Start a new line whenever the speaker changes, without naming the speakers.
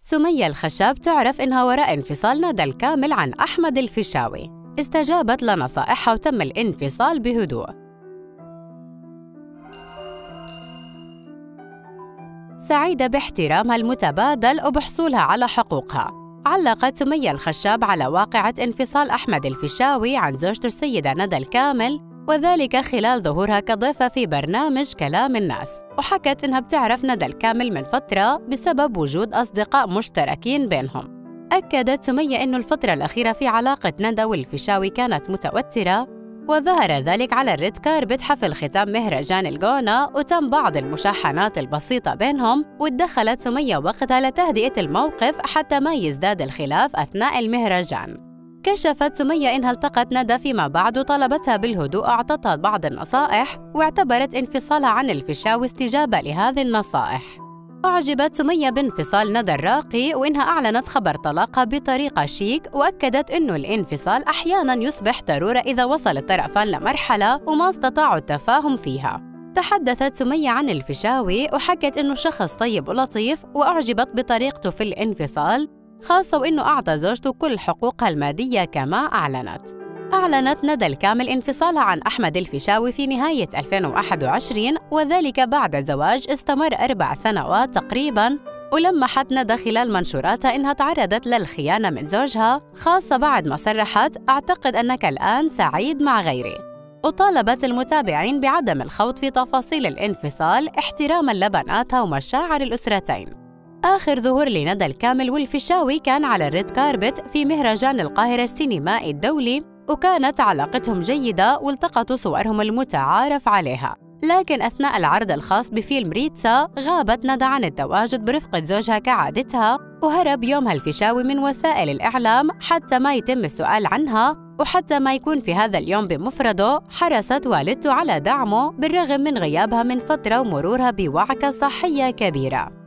سمية الخشاب تعرف إنها وراء انفصال ندى الكامل عن أحمد الفيشاوي. استجابت لنصائحها وتم الانفصال بهدوء. سعيدة باحترامها المتبادل وبحصولها على حقوقها. علقت سمية الخشاب على واقعة انفصال أحمد الفيشاوي عن زوجته السيدة ندى الكامل، وذلك خلال ظهورها كضيفة في برنامج كلام الناس. وحكت إنها بتعرف ندى الكامل من فترة بسبب وجود أصدقاء مشتركين بينهم. أكدت سمية إنه الفترة الأخيرة في علاقة ندى والفيشاوي كانت متوترة، وظهر ذلك على الريد كاربت حفل ختام مهرجان الجونة، وتم بعض المشاحنات البسيطة بينهم، واتدخلت سمية وقتها لتهدئة الموقف حتى ما يزداد الخلاف أثناء المهرجان. كشفت سمية إنها التقت ندى فيما بعد وطلبتها بالهدوء وأعطتها بعض النصائح، واعتبرت انفصالها عن الفيشاوي استجابة لهذه النصائح. أعجبت سمية بانفصال ندى الراقي، وإنها أعلنت خبر طلاقها بطريقة شيك، وأكدت إنه الانفصال أحياناً يصبح ضرورة إذا وصل الطرفان لمرحلة وما استطاعوا التفاهم فيها. تحدثت سمية عن الفيشاوي وحكت إنه شخص طيب ولطيف، وأعجبت بطريقته في الانفصال، خاصة وإنه أعطى زوجته كل حقوقها المادية كما أعلنت ندى الكامل انفصالها عن أحمد الفيشاوي في نهاية 2021، وذلك بعد زواج استمر 4 سنوات تقريباً. ولمحت ندى خلال منشوراتها إنها تعرضت للخيانة من زوجها، خاصة بعد ما صرحت: أعتقد أنك الآن سعيد مع غيري. وطالبت المتابعين بعدم الخوض في تفاصيل الانفصال احتراماً لبناتها ومشاعر الأسرتين. آخر ظهور لندى الكامل والفيشاوي كان على الريد كاربت في مهرجان القاهرة السينمائي الدولي، وكانت علاقتهم جيدة والتقطوا صورهم المتعارف عليها. لكن أثناء العرض الخاص بفيلم ريتسا غابت ندى عن التواجد برفقة زوجها كعادتها، وهرب يومها الفيشاوي من وسائل الإعلام حتى ما يتم السؤال عنها. وحتى ما يكون في هذا اليوم بمفرده، حرصت والدته على دعمه بالرغم من غيابها من فترة ومرورها بوعكة صحية كبيرة.